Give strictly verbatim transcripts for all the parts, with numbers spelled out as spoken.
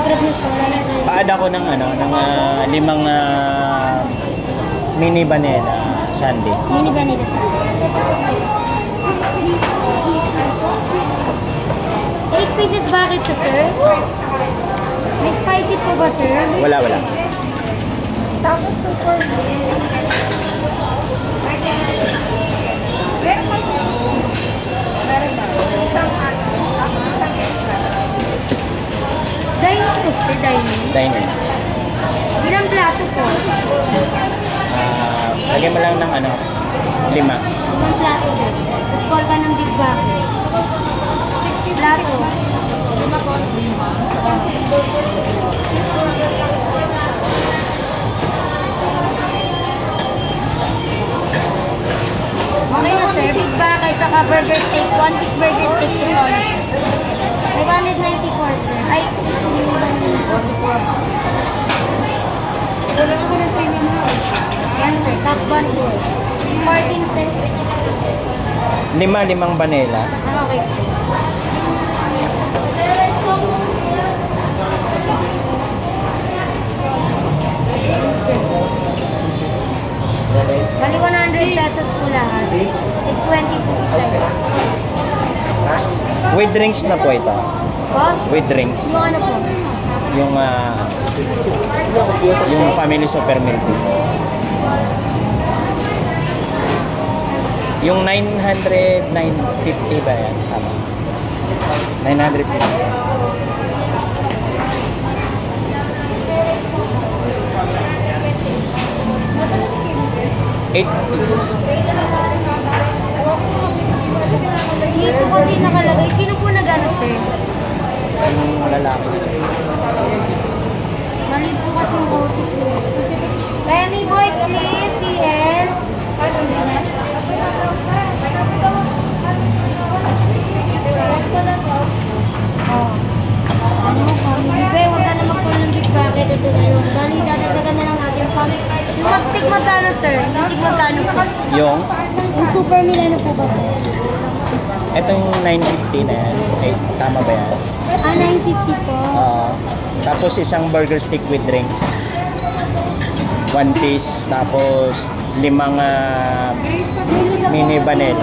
grab na siya. Pa-add ako ng ano, ng uh, limang uh, mini vanilla sundae. Mini vanilla sundae. eight pieces bakit to, sir? May spicy po ba, sir? Wala, wala. Tapos super. Dining po, sir, dining. Dining. Ilang plato po? Uh, lagyan mo lang ng ano, lima. Limang plato po. Tapos call ka ng big bag. sixty plato. Lima po. Okay na, sir. Big bag at saka burger steak. One piece burger steak is all, sir. five ninety-four, sir. Ay, hindi ba nila, sir? Yan, sir. Cup bun po. fourteen, sir. Lima, limang vanilla. Ah, okay. Bali one hundred pesos po lahat. twenty po isa. With drinks na po ito. Po? With drinks. Yung ano po? Yung uh, yung family super milk. Yung nine hundred, nine fifty ba yan? Tama. nine hundred fifty. eight pieces. Dito kasi nakalagay. Sino po nag-ano, sir? Yung lalaki. Mali po kasi yung office, sir. Penny boy, please. C L. Oh. Ano, family bay. Huwag ka na mag-call ng big bucket. Ito na yun. Bali, dadagdagan na lang natin. Yung mag-tig magkano, sir? Yung tig magkano po? Yung? Yung super Milano po ba, sir? Ito yung nine fifty na yan. Eh, tama ba yan? Ah, nine fifty po. Uh, tapos isang burger stick with drinks. One piece. Tapos limang uh, mini vanilla.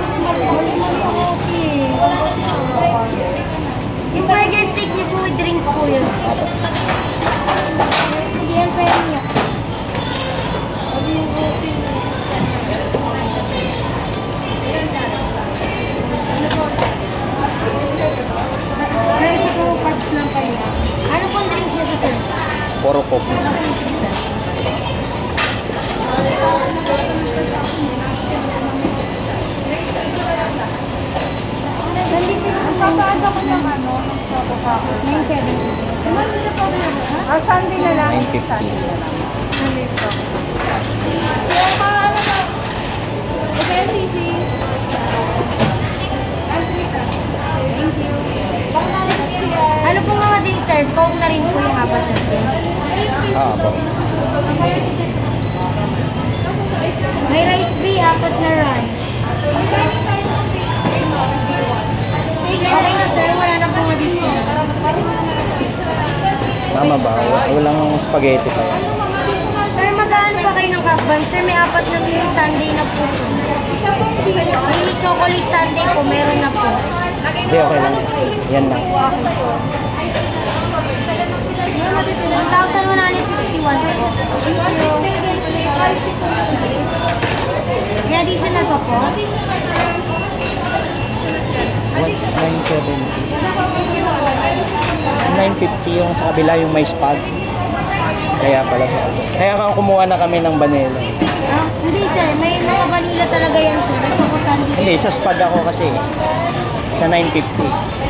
Yung burger steak niyo po with drinks po yun. Hindi yan pwede niya. Ano pong drinks niya sa sir? Puro coke. Papaad ako ng ano? nine seventy. Ah, Sunday na lang. nine fifty. Sunday po. Kaya pa ano na? Okay, T C. Thank you. Ano po mga dessert? Coke na rin po yung apat na drinks. Ah, po. May rice bee, apat na rice. Okay na sir, wala na pong additional. Tama ba? Walang spaghetti pa yan. Sir, mag-ano ba kayo ng kakban? Sir, may apat na mini sundae na po. Mini chocolate sundae po, meron na po. Hindi, okay lang. Yan lang. one thousand one hundred fifty-one po. May additional pa po? nine seventy. nine fifty yung sa kabila, yung may spag. Kaya pala sa kaya kang kumuha na kami ng vanilla. Ah, hindi sir, may mga vanilla talaga yan sir. Choco sundae. Hindi, sa spag ako kasi. Sa nine fifty.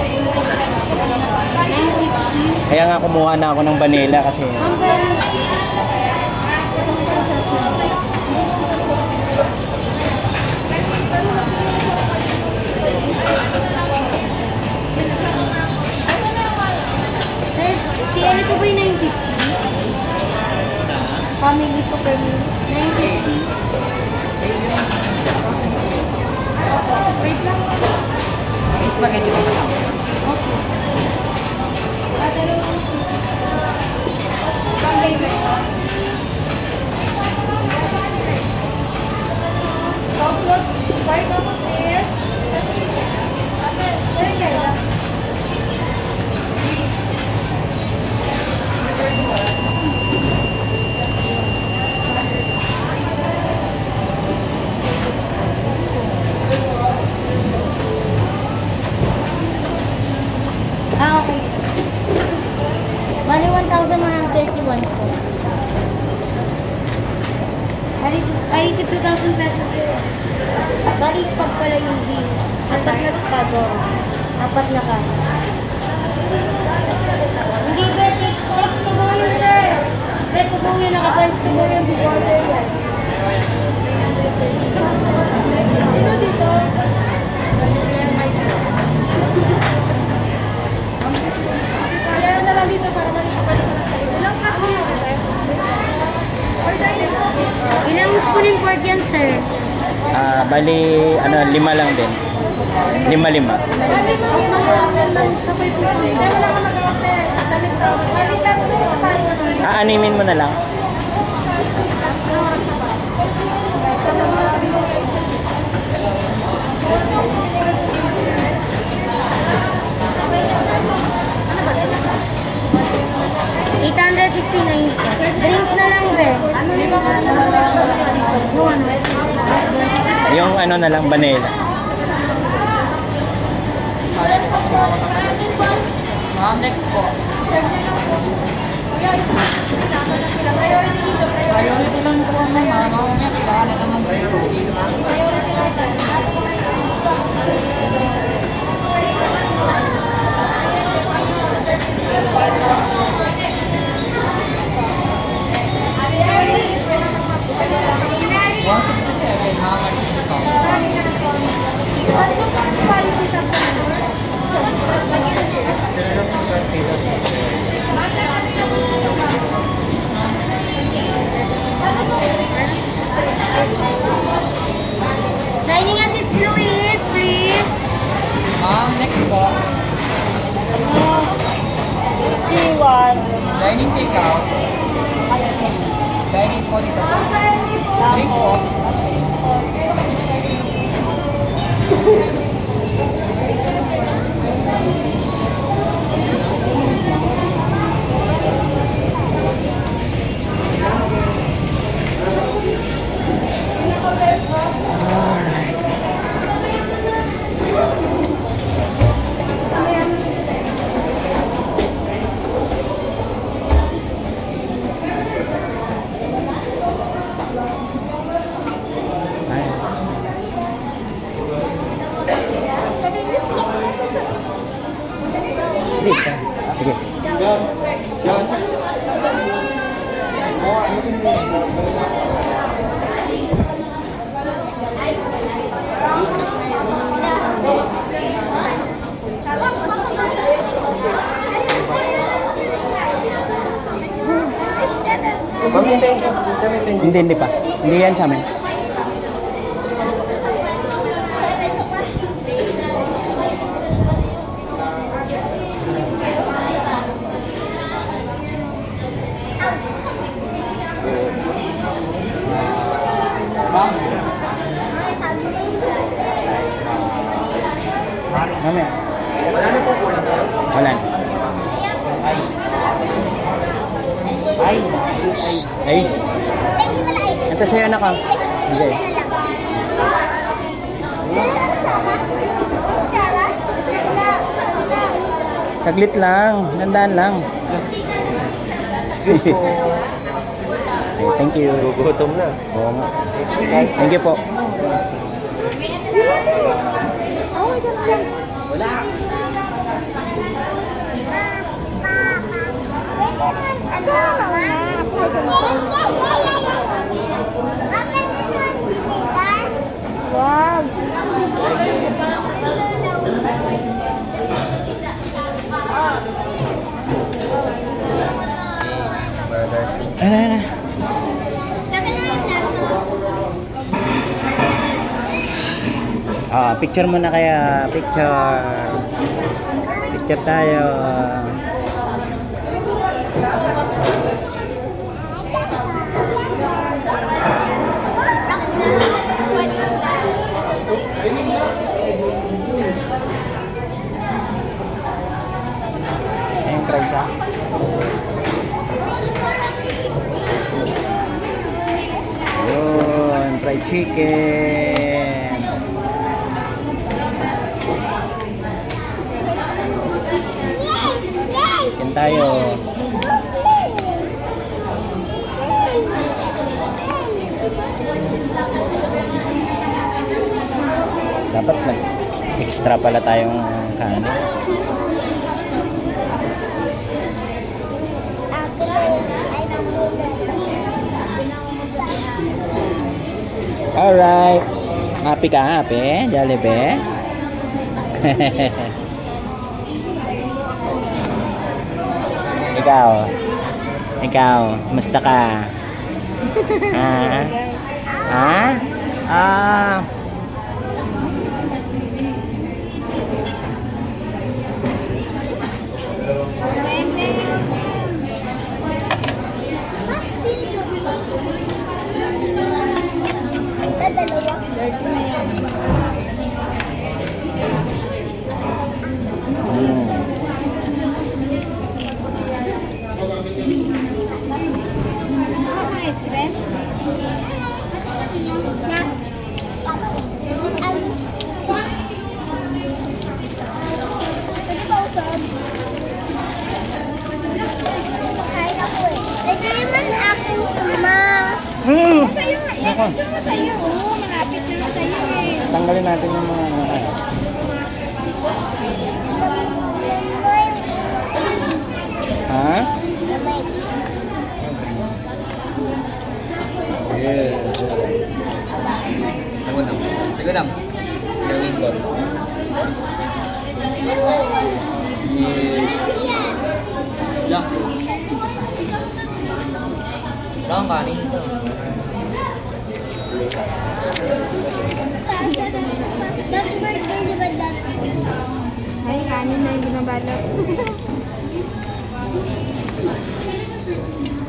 nine fifty. Kaya nga kumuha na ako ng vanilla kasi. Ang pera. Si ano po ba yung nine fifty? Family super meal. nine fifty. Wait lang. Spaghetti pa lang. Okay. Bali, one thousand one hundred thirty-one po. Bali, ay, si two thousand pesos yun. Bali, spag pala yung bill. Apat na spag, o. Apat na ka. Hindi, bet, take to go yun, sir. Bet, to go yun, nakapunch to go yun, before yan. Dito, dito. Kaya na lang dito para malikapan ko na sa'yo. Ilang cut mo yun? Ilang spoon in pork yan, sir? Ah, bali, ano, lima lang din. Lima-lima. Aanimin mo na lang. eight hundred sixty-nine. Drinks na lang, be. Yung ano na lang, vanilla. Ma'am, next po. Priority lang po, ma'am. Mamaya, kailangan na naman dito. one sixty-seven, ma'am. Dining assist Luis, please. Ma'am, next po. Dining take-out. Dining po dito. Drink po. Hindi, hindi pa. Hindi yan sa amin. Mamaya. Wala na po kulang. Wala na. Ay. Ay. Ay. Ito sa'yo anak ka. Hindi. Saglit lang. Gandaan lang. Okay, thank you. Gugutom na. Oo nga. Thank you po. Wala. Wow. Ano, ano? Ah, picture muna kaya. Picture. Picture tayo. Ayun, price ah. Ayun, fried chicken. tayo. Dapat nag-extra pala tayong kanin. Alright. Happy ka, happy? Jollibee? Ikaw? Ikaw? Musta ka? Ha? Ha? Ah... Hmm. Ice cream? Yes. Pwede ba usap? Kain ako eh. Ito naman ako, ma. Hmm. Sa'yo nga. Yan, Nako. ito mo sa'yo. Oo, malapit na lang sa'yo eh. Tanggalin natin yung mga ano. Ha? Yeah. Ako na. Sige na. Gawin ko. Yeah. Lang. Lang kanin ito. Dati birthday, di ba dati? Ay, kanin na yung binabalot.